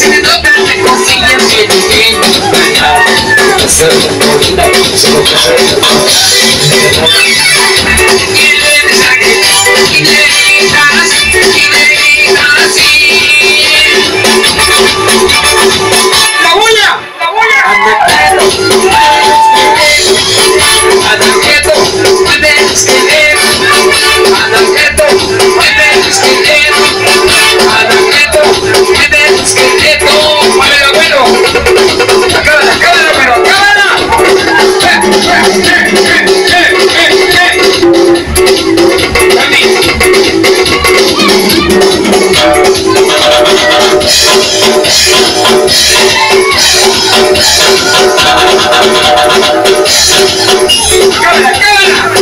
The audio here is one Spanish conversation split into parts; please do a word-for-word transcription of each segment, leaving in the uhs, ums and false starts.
Se me nota la cosilla que no tengo para hacer la bonita, solo que soy y le besaré, y le gritas, y le gritas así. ¡La bulla! ¡La bulla! Anda quieto, anda quieto, mueve el esqueleto. Anda quieto, mueve el esqueleto. Anda quieto, mueve el esqueleto. ¡Mueve abuelo! ¡Acábala, acábala, pero acábala! ¡Eh, eh, eh, eh, eh, eh! ¡Dani! ¡Acábala, acábala!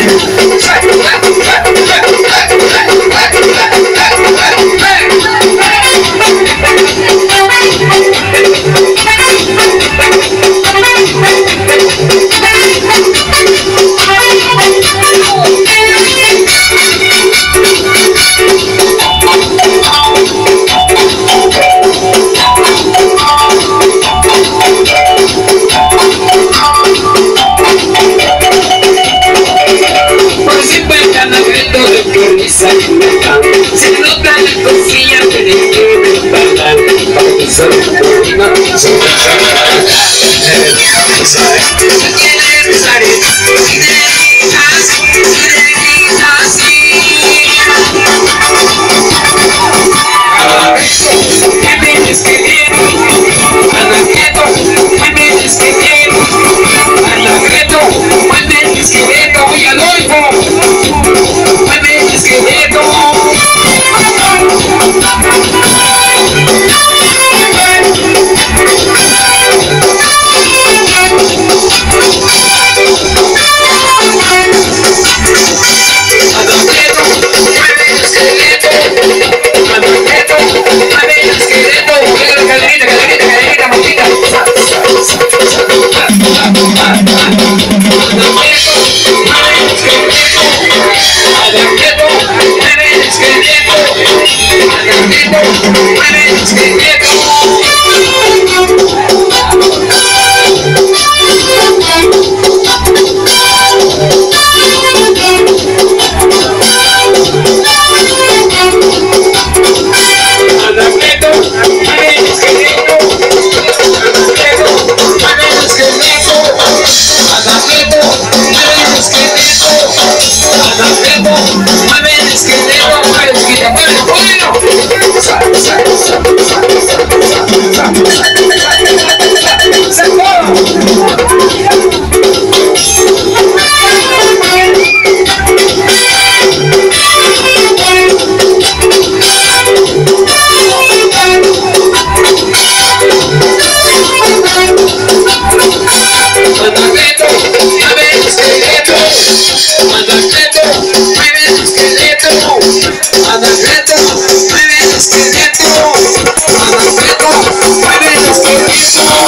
Se nota la cosilla que le quiere bailar. Para que se lo termina, se lo quiere besar, y le gritas, y le gritas así. Mueve el esqueleto, anda quieto, mueve el esqueleto, anda quieto, mueve el esqueleto, oye Adolfo, mueve el esqueleto. Mueve el esqueleto,